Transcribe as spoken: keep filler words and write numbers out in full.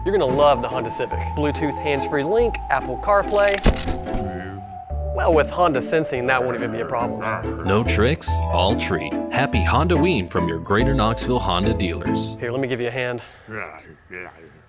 You're gonna love the Honda Civic. Bluetooth hands-free link, Apple CarPlay. Well, with Honda Sensing, that won't even be a problem. No tricks, all treat. Happy Hondaween from your Greater Knoxville Honda Dealers. Here, let me give you a hand.